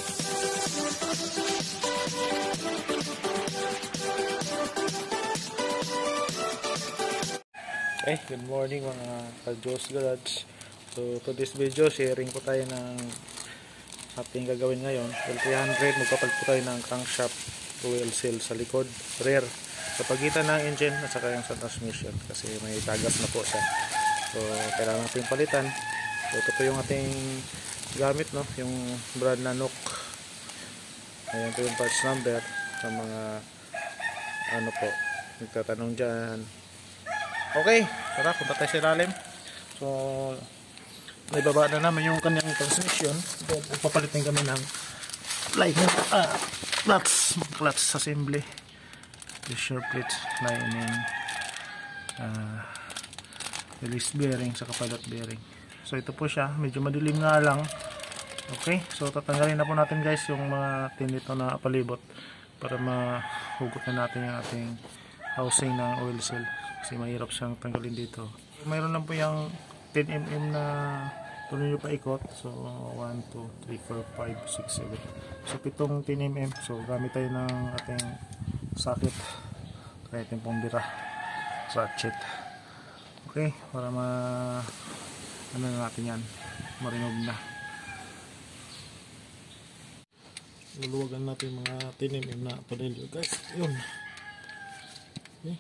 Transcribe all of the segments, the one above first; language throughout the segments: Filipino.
Okay, good morning mga ka-Joe's Garage. So to this video, sharing po tayo ng ating gagawin ngayon. L300, magpapalit po tayo ng crankshaft oil seal sa likod, rear, sa pagitan ng engine at saka yung sa transmission kasi may tagas na po siya. So kailangan natin palitan. So ito po yung ating gamit, no, yung brand na Nook. Ayan po yung parts number sa mga ano po, nagtatanong dyan. Okay, tara, punta tayo sa ilalim. So, naibaba na naman yung kanyang transmission. Then, papalitin kami ng clutch assembly. Pressure plates, lining, release bearing, saka pilot bearing. So, ito po siya. Medyo madilim nga lang. Okay, so tatanggalin na po natin guys yung mga tinito na palibot para mahugot na natin yung ating housing ng oil seal. Kasi mahirap siyang tanggalin dito. Mayroon lang po yung 10mm na tornilyo pa ikot. So 1, 2, 3, 4, 5, 6, 7. So 7 10mm. So gamit tayo ng ating socket. Kaya ating pumbira. Ratchet. Okay. Para ano na natin yan. Marinog na. Luluwagan natin mga 10mm na tornilyo guys. Yun. Okay.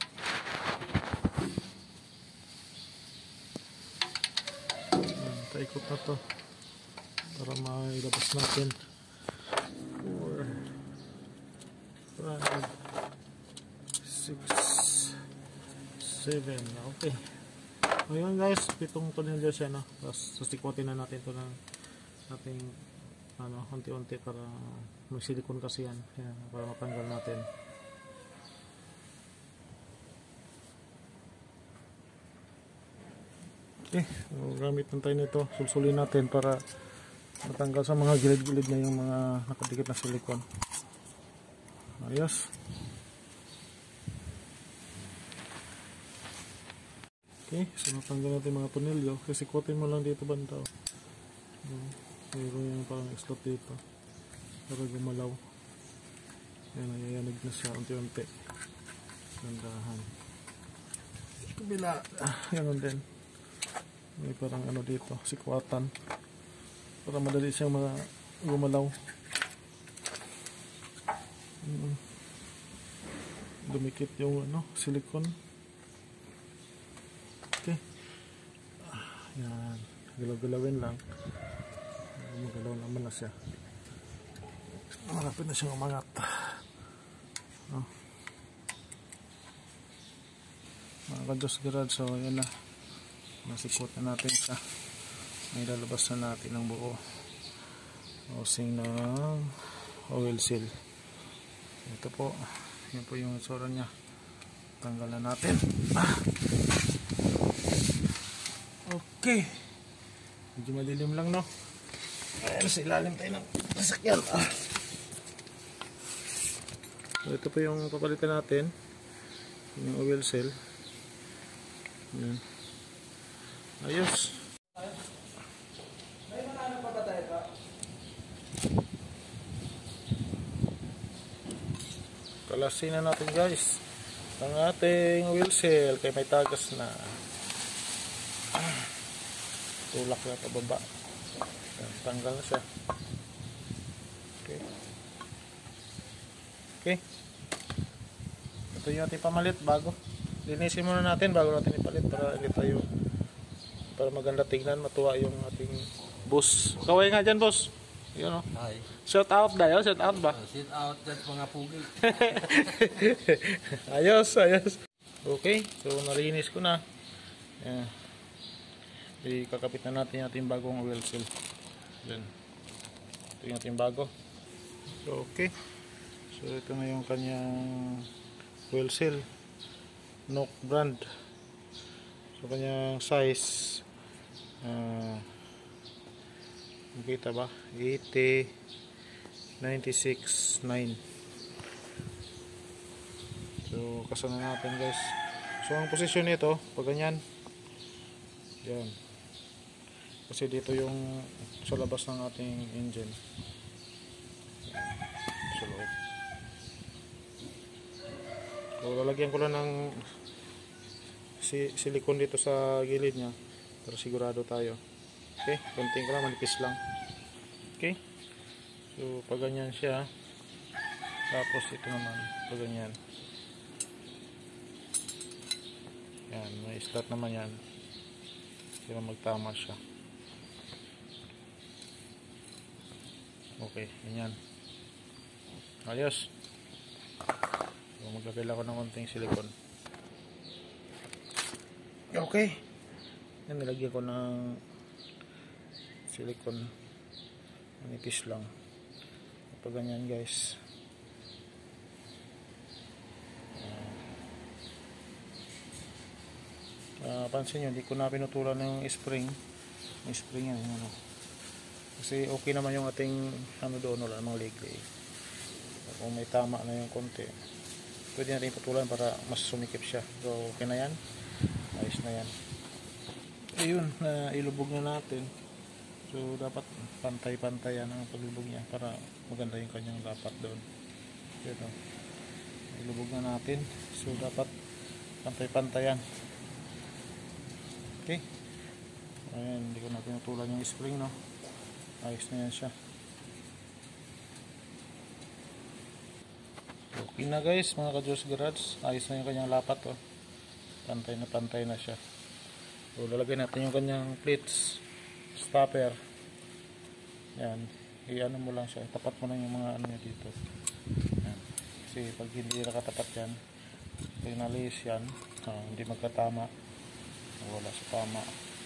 Ikot na to para mailabas natin 4, 5, 6, 7. Okay, ngayon guys, 7 tornilyo siya, no? Tapos sasikotin na natin to ng ating ano, unti-unti para may silicone kasi yan. Yan, para matanggal natin. Okay, so gamit lang tayo nito. Sulsulin natin para matanggal sa mga gilid-gilid niya yung mga nakadikit na silicone. Ayos. Okay, so natanggal natin mga tornilyo. Kasi sikotin mo lang dito banda. Mayroon yung parang slot dito para gumalaw. Yan, nayayanig na siya unti-unti. Gandahan. Kabila, ganun din. May parang ano dito, sikwatan para madali siyang mga gumalaw. Dumikit yung ano, silicone. Okay, yan, galaw-galawin lang. Magalaw naman na siya. Malapit na siyang umangat. Mga ka-Joe's Garage, so yan na, nasikot na natin siya. May lalabas na natin ang buo housing ng oil seal. Ito po, yan po yung itsura nya. Tanggalan natin. Okay, medyo malilim lang, no? Ayan, sa ilalim tayo ng sasakyan. So, ito po yung papalitan natin, yung oil seal. Yan. Ayos. May mga ano pa ba tayo pa? Kalasin na natin guys ang ating oil seal kaya may tagas na. Tulak na pababa. Tanggal na siya. Okay. Okay. Ito yung ating pamalit bago. Linisin muna natin bago natin ipalit para hindi tayo, para maganda tignan, matuwa yung ating boss. Kaway nga dyan, boss. Yun, o. Hi. Shout out dayo, shout out ba? Shout out dyan mga pugi. Ayos, ayos. Okay, so nalinis ko na. Yan. Ikakapit na natin yung ating bagong oil seal. Yan. Ito yung ating bago. So, okay. So, ito na yung kanyang oil seal. Nook brand. So, kanyang size. Makita ba? 80, 96, 9. So, kasana natin guys. So, ang posisyon nito, pag ganyan. Yan. Kasi dito yung sa labas ng ating engine. Sa loob. So, lalagyan ko lang ng silikon dito sa gilid niya para sigurado tayo. Okay, konting ko lang, manipis lang. Okay, so pag ganyan siya, tapos ito naman pag ganyan, yan, may start naman yan, kaya magtama siya. Okay, ganyan, ayos. So, maglagay lang ako ng konting silikon. Okay, yan, nilagyan ko ng silikon, manipis lang. Pag ganyan guys, pansin nyo, hindi ko na pinutulan ng spring. Yung spring yan, ano, kasi okay naman yung ating ano doon, wala namang leg-leg. Kung may tama na yung konti, pwede natin putulan para mas sumikip siya. So okay na yan, ayos na yan. Ayun, ilubog na natin. So dapat pantay-pantay yan ang paglubog niya para maganda yung kanyang lapat doon. Ito, ilubog na natin. So dapat pantay-pantay yan. Okay, ayan, hindi ko na pinutulan yung spring, no? Ayos na yan siya. Okay na guys, mga ka-Diyos Garage, ayos na yung kanyang lapat, oh. Pantay na siya. So lalagay natin yung kanyang plates, stopper. Yan, i-ano mo lang siya, tapat mo lang yung mga ano niya dito. Yan. Kasi pag hindi nakatapat yan, pag nalis yan, hindi magkatama, wala sa tama.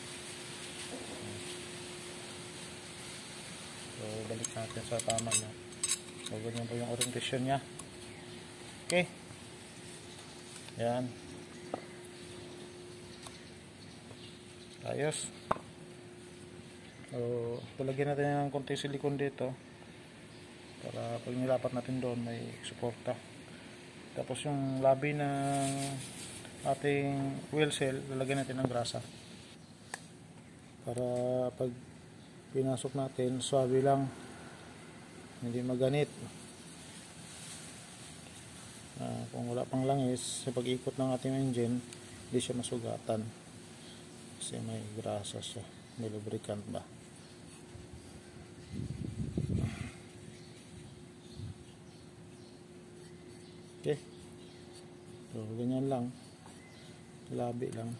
So balik natin sa tama niya. So ganyan po yung orientation niya. Okay, yan, ayos. So palagyan natin ng konti silikon dito para pag nilapat natin doon may suporta. Tapos yung labi ng ating wheel cell, lalagyan natin ng grasa para pag pinasok natin, swabe lang, hindi maganit. Kung wala pang langis sa pag-ikot ng ating engine, hindi siya masugatan kasi may grasa siya, may lubricant ba. Okay, so ganyan lang, labi lang.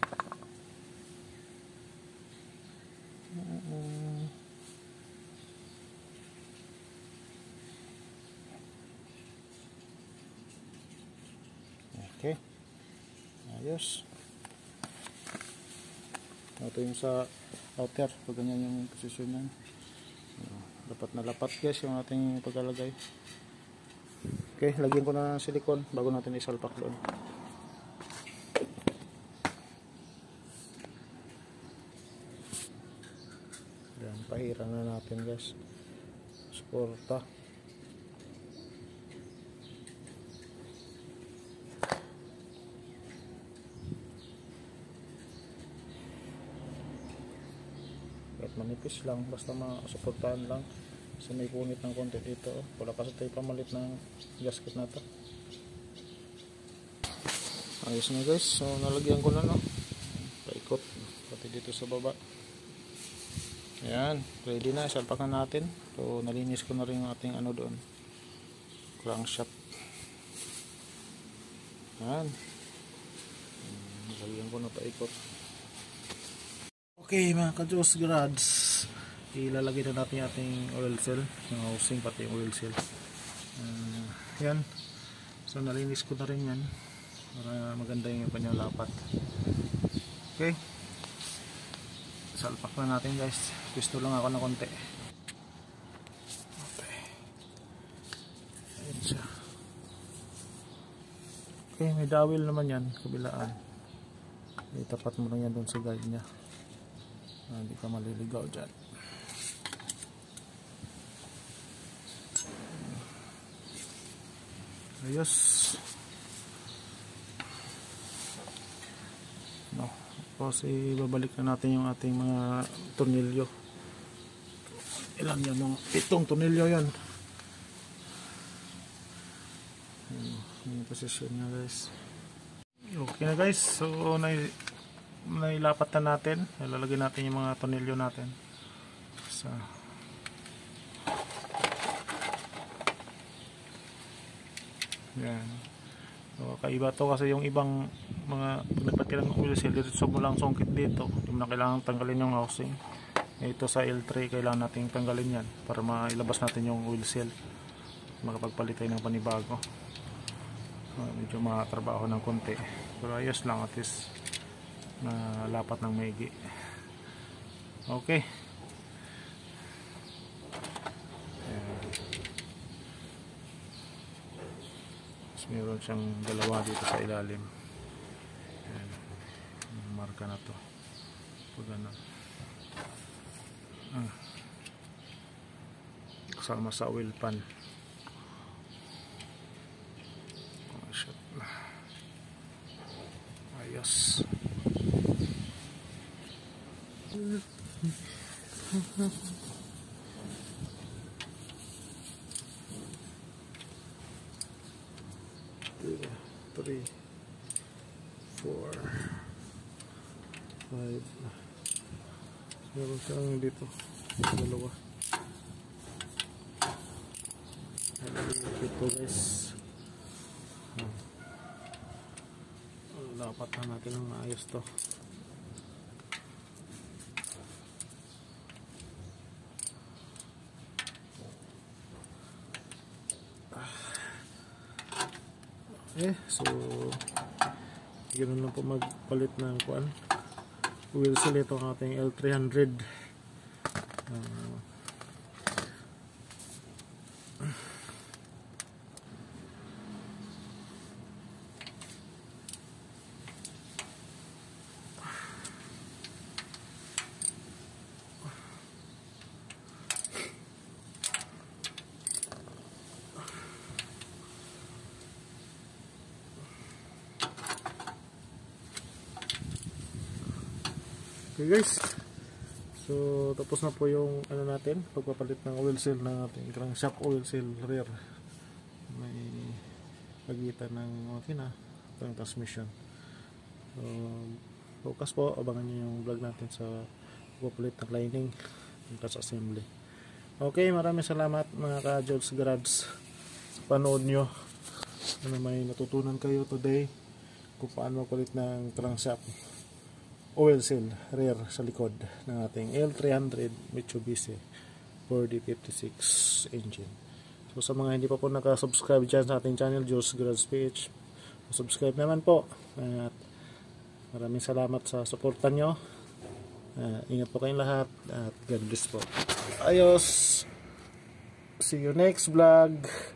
Okay, ayos. Ito yung sa outer, pag ganyan yung posisyon yan, dapat na lapat guys yung ating paglalagay. Okay, lagyan ko na ng silikon bago natin isalpak doon. Yan, pahiran na natin guys, suporta. Kahit manipis lang, basta masuportahan lang. Kasi may punit ng konti dito, wala kasi tayo pamalit ng gasket na to. Ayos na guys, so nalagyan ko na, no, paikot pati dito sa baba. Ayan, ready na, isalpak na natin. So nalinis ko na rin yung ating ano doon, crankshaft. Ayan, nalagyan ko na paikot. Okay mga ka-Diyos Garage, ilalagay na natin yung ating oil seal, yung housing pati yung oil seal. Yan, so nalinis ko na rin yan para maganda yung kanyang lapat. Okay, salpak na natin guys, gusto lang ako na konti. Okay, ayun siya. Okay, may dowel naman yan kabilaan, itapat mo lang yan doon sa guide nya, hindi ka maliligaw dyan. Ayos, no, tapos ibabalik na natin yung ating mga tornilyo. Ilan yan, mga 7 tornilyo yan. yung posisyon niya guys. Okay na guys, so nailapat na natin, ilalagay natin yung mga tornilyo natin sa yan. So, kaiba to kasi yung ibang mga nagpatilang oil seal dito, so mulang sungkit dito, yung na kailangan tanggalin yung housing. Ito sa L3 kailangan natin tanggalin yan para mailabas natin yung oil seal, makapagpalit tayo ng panibago. Medyo makatrabaho ng konti pero ayos lang, at least na lapat ng maigi. Okay, meron siyang dalawa dito sa ilalim. Ayan, marka na to pag ano, kasama sa oil pan. Oh, shit. Ayos. Three, 4, 5. Meron siyang dito dalawa. Ito guys, dapat na natin ng maayos to. So ganoon lang po magpalit ng kuan wheel seal. Ito ang ating L300. Okay guys, so tapos na po yung ano natin, pagpapalit ng oil seal ng ating crankshaft oil seal rear. May pagitan ng ng transmission. So focus po, abangan nyo yung vlog natin sa pagpapalit ng lining ng clutch assembly. Okay, maraming salamat mga ka-Joel's Garage sa panood nyo. May natutunan kayo today kung paano magpalit ng crankshaft oil seal rear sa likod ng ating L300 Mitsubishi 4D56 engine. So sa mga hindi pa po nakasubscribe dyan sa ating channel, Joel's Garage PH, subscribe naman po. At maraming salamat sa suporta nyo. Ingat po kayong lahat at God bless po. Ayos! See you next vlog!